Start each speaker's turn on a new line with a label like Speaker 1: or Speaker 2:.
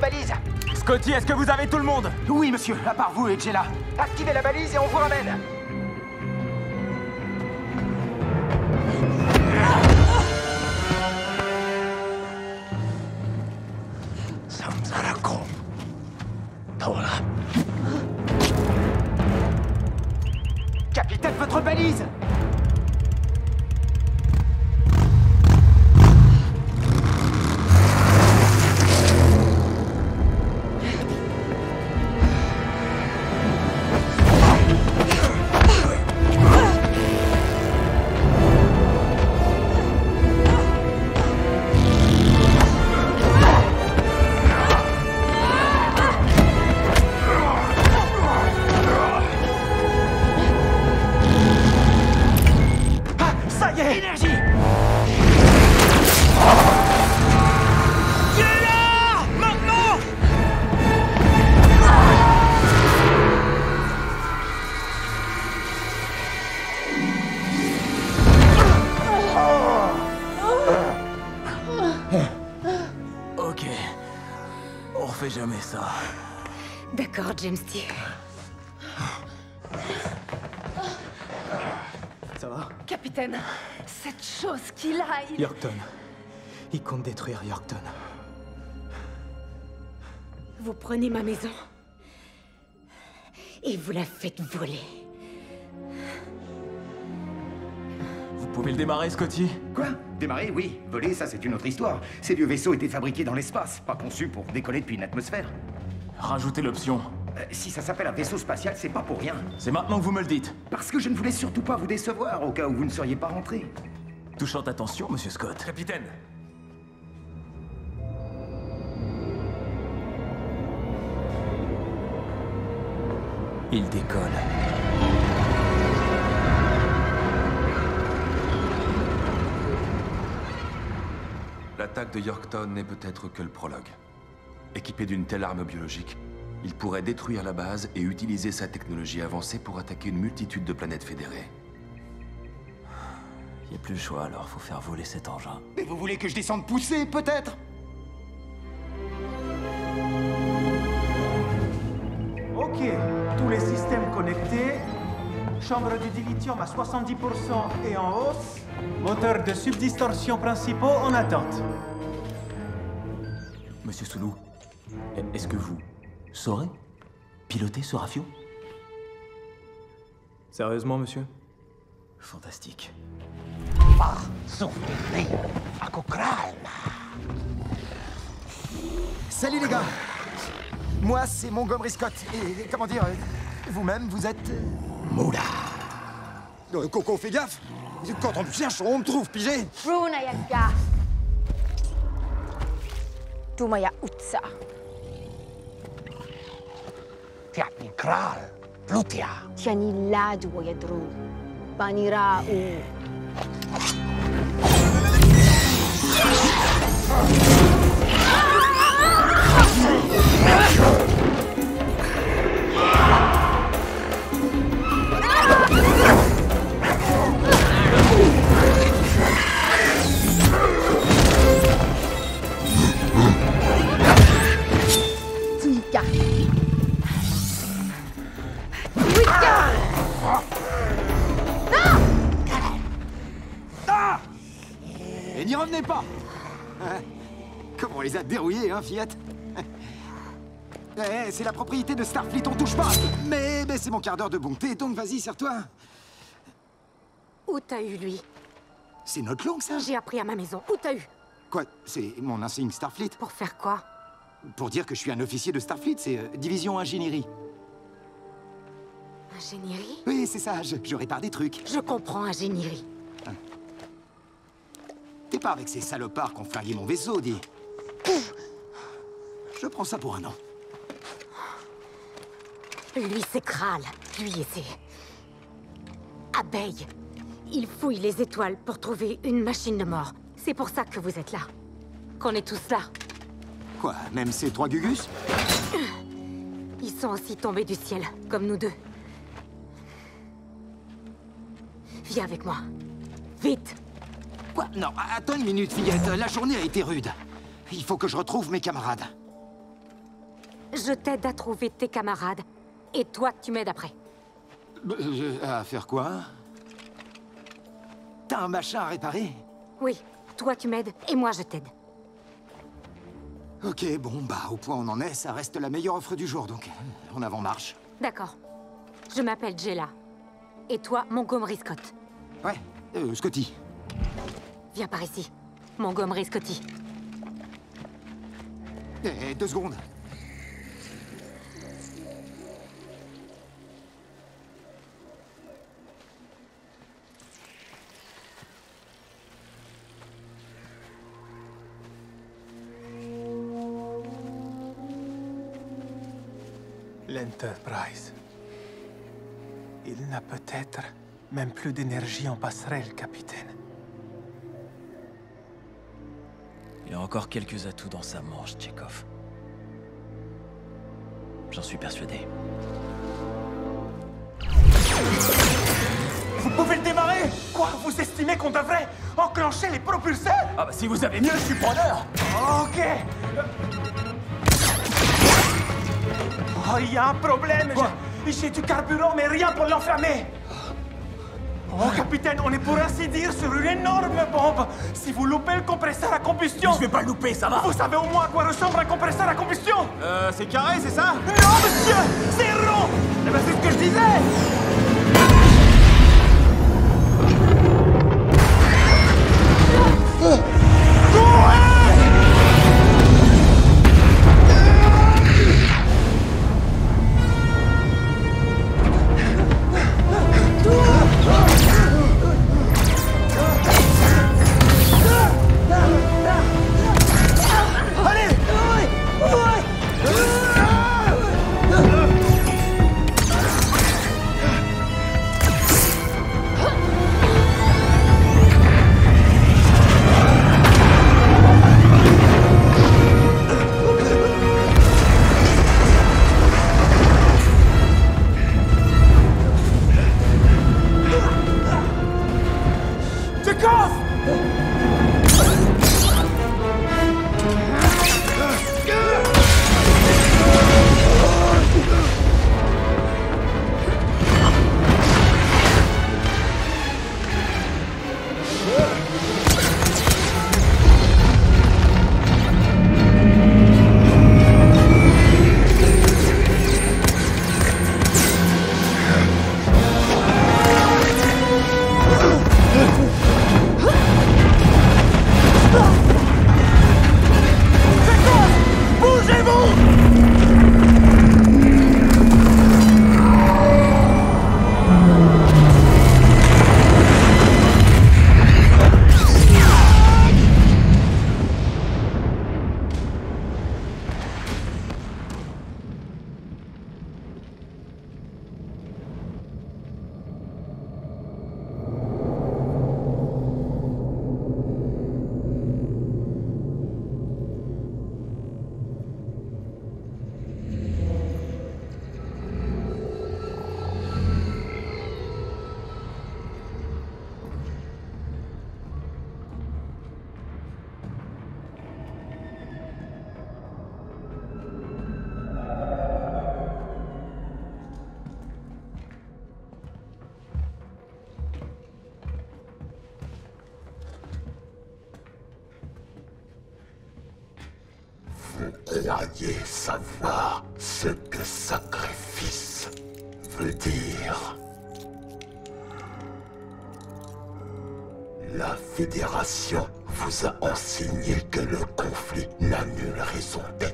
Speaker 1: balise.
Speaker 2: Scotty, est-ce que vous avez tout le monde?
Speaker 1: Oui, monsieur, à part vous et Jella. Activez la balise et on vous ramène. Capitaine, votre balise!
Speaker 2: Ok. On refait jamais ça.
Speaker 3: D'accord, James T.
Speaker 4: Ça va?
Speaker 3: Capitaine, cette chose qu'il a, il...
Speaker 4: Yorkton. Il compte détruire Yorkton.
Speaker 3: Vous prenez ma maison et vous la faites voler.
Speaker 2: Vous pouvez le démarrer, Scotty?
Speaker 1: Quoi? Démarrer, oui. Voler, ça c'est une autre histoire. Ces vieux vaisseaux étaient fabriqués dans l'espace, pas conçus pour décoller depuis une atmosphère.
Speaker 2: Rajoutez l'option.
Speaker 1: Si ça s'appelle un vaisseau spatial, c'est pas pour rien.
Speaker 2: C'est maintenant que vous me le dites.
Speaker 1: Parce que je ne voulais surtout pas vous décevoir, au cas où vous ne seriez pas rentré.
Speaker 2: Touchante attention, monsieur Scott.
Speaker 5: Capitaine!
Speaker 2: Il décolle.
Speaker 5: L'attaque de Yorkton n'est peut-être que le prologue. Équipé d'une telle arme biologique, il pourrait détruire la base et utiliser sa technologie avancée pour attaquer une multitude de planètes fédérées.
Speaker 2: Il n'y a plus le choix, alors faut faire voler cet engin.
Speaker 1: Mais vous voulez que je descende pousser, peut-être?
Speaker 6: Ok, tous les systèmes connectés. Chambre du dilithium à 70% et en hausse. Moteur de subdistorsion principaux en attente.
Speaker 2: Monsieur Soulou, est-ce que vous saurez piloter ce rafio?
Speaker 4: Sérieusement, monsieur?
Speaker 2: Fantastique.
Speaker 1: Salut les gars! Moi, c'est Montgomery Scott. Et comment dire, vous-même, vous êtes... Moula. Coco, fais gaffe! Quand on me cherche, on me trouve, pigé!
Speaker 7: Brunayagga. Tumaya Utsa.
Speaker 1: Tiani Kral, Plutia.
Speaker 7: Tiani Ladu Yadru. Banirau.
Speaker 1: Et n'y revenez pas! Comment on les a dérouillés, hein, Fiat? C'est la propriété de Starfleet, on touche pas! Mais c'est mon quart d'heure de bonté, donc vas-y, serre-toi!
Speaker 3: Où t'as eu, lui?
Speaker 1: C'est notre langue, ça?
Speaker 3: J'ai appris à ma maison. Où t'as eu?
Speaker 1: Quoi? C'est mon insigne Starfleet?
Speaker 3: Pour faire quoi?
Speaker 1: Pour dire que je suis un officier de Starfleet, c'est division ingénierie.
Speaker 3: Ingénierie?
Speaker 1: Oui, c'est ça, je répare des trucs.
Speaker 3: Je comprends ingénierie.
Speaker 1: T'es pas avec ces salopards qui ont flingué mon vaisseau, dis. Je prends ça pour un an.
Speaker 3: Lui, c'est Kral. Lui et ses... abeilles. Il fouille les étoiles pour trouver une machine de mort. C'est pour ça que vous êtes là. Qu'on est tous là.
Speaker 1: Quoi, même ces trois gugus?
Speaker 3: Ils sont aussi tombés du ciel, comme nous deux. Viens avec moi. Vite!
Speaker 1: Quoi? Non, attends une minute, fillette. La journée a été rude. Il faut que je retrouve mes camarades.
Speaker 3: Je t'aide à trouver tes camarades. Et toi, tu m'aides après.
Speaker 1: À faire quoi? T'as un machin à réparer?
Speaker 3: Oui, toi tu m'aides et moi je t'aide.
Speaker 1: Ok, bon, bah, au point où on en est, ça reste la meilleure offre du jour, donc en avant marche.
Speaker 3: D'accord. Je m'appelle Jayla. Et toi, Montgomery Scott.
Speaker 1: Ouais, Scotty.
Speaker 3: Viens par ici. Montgomery Scotty.
Speaker 1: 2 secondes.
Speaker 6: L'Enterprise. Il n'a peut-être même plus d'énergie en passerelle, capitaine.
Speaker 2: Il a encore quelques atouts dans sa manche, Chekhov. J'en suis persuadé.
Speaker 6: Vous pouvez le démarrer? Quoi? Vous estimez qu'on devrait enclencher les propulseurs?
Speaker 2: Ah bah si vous avez mieux, je suis preneur.
Speaker 6: Ok. Oh, il y a un problème. J'ai du carburant, mais rien pour l'enflammer. Oh, capitaine, on est pour ainsi dire sur une énorme bombe. Si vous loupez le compresseur à combustion...
Speaker 2: Je vais pas le louper, ça va.
Speaker 6: Vous savez au moins à quoi ressemble un compresseur à combustion?
Speaker 4: C'est carré, c'est ça?
Speaker 6: Non, monsieur! C'est rond! Eh ben, c'est ce que je disais!
Speaker 8: Croyez savoir ce que sacrifice veut dire. La Fédération vous a enseigné que le conflit n'a nulle raison d'être.